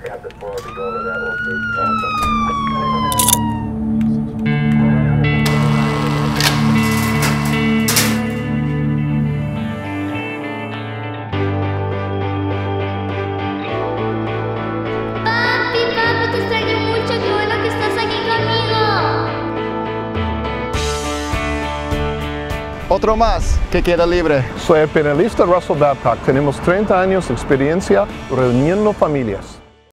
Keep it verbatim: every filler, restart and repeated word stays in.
Otro más que queda libre. Soy el penalista Russell Babcock. Tenemos treinta años de experiencia reuniendo familias.